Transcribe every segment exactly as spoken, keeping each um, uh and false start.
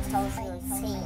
zweitausendzehn.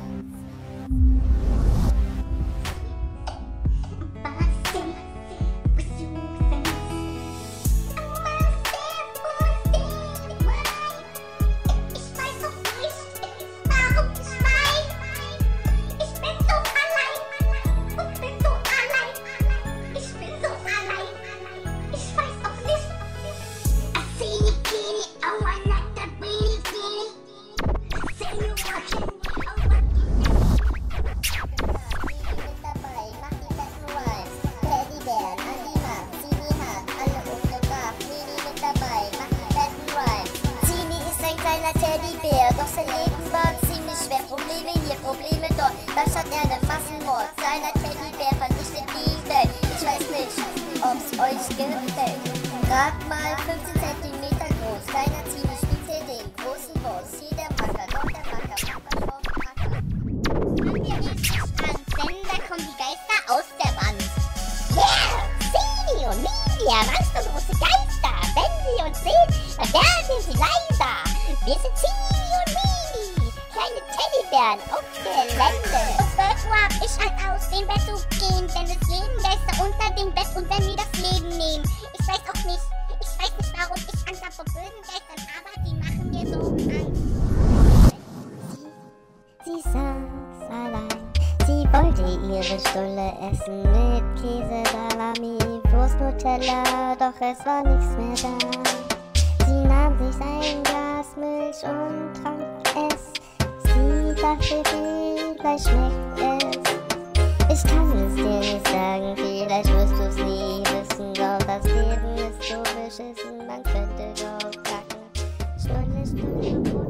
Teddybär, doch sein Leben war ziemlich schwer. Probleme hier, Probleme dort. Da stand er der Massenmord. Kleiner Teddybär vernichtet die Welt. Ich weiß nicht, ob's euch gefällt. Grad mal fünfzehn Zentimeter groß. Kleiner Ciny spielt hier den großen Boss. Hier der Macker, doch der Macker, Macker, Macker. Machen wir richtig an, denn da kommen die Geister aus der Wand. Yeah! Ciny und miny, monstergroße Geister. Wenn sie uns sehen, dann werden sie leiser. Wir sind Ciny und miny, kleine Teddybären auf Gelände. Um zwölf Uhr hab ich halt aus dem Bett zu gehen, denn es leben Geister unter dem Bett und wenn wir das Leben nehmen. Ich weiß auch nicht, ich weiß nicht, warum ich Angst hab vor bösen Geistern, aber die machen mir so Angst. Sie, sie saß allein, sie wollte ihre Stulle essen mit Käse, Salami, Wurst, Nutella, doch es war nichts mehr da. Sie nahm sich ein Glas Milch und trank es. Sie dachte, vielleicht schmeckt es. Ich kann es dir nicht sagen, vielleicht wirst du's nie wissen. Doch das Leben ist so beschissen, man könnte doch kacken. Stunde, Stunde,